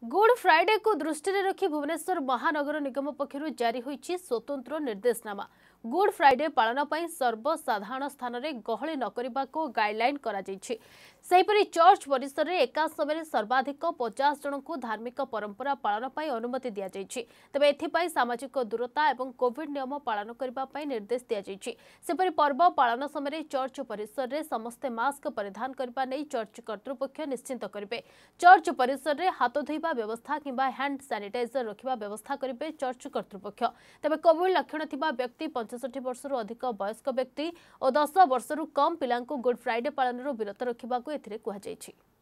Good Friday को दृष्टि रखी भुवनेश्वर महानगर निगम पक्षर जारी होईछि स्वतंत्र निर्देशनामा। गुड फ्राइडे पालन पर सर्वसाधारण स्थान में गहली न करने को गाइडलाइन करा जायछि। सेहीपरि चर्च परिसर में एका समय सर्वाधिक 50 जन को धार्मिक परंपरा पालन पर अनुमति दि जायछि। तबे एथिपाई सामाजिक दूरता एवं कोविड नियम पालन करने निर्देश दि जायछि। सेपरि पर्व पालन समय चर्च परिसर में समस्ते मास्क परिधान करने नहीं चर्च कर्तृपक्ष निश्चिंत करेंगे। चर्च परिसर में हाथ धोइबा व्यवस्था किंबा हैंड सैनिटाइजर रखिबा व्यवस्था करेंगे चर्च कर्तृपक्ष। तेबे कोविड लक्षण थिबा व्यक्ति 65 वर्षରୁ अधिक वयस्क व्यक्ति और 10 वर्षରୁ कम पिलांको गुड फ्राइडे पालन विरत रखा एथिरे कुहा जायछि।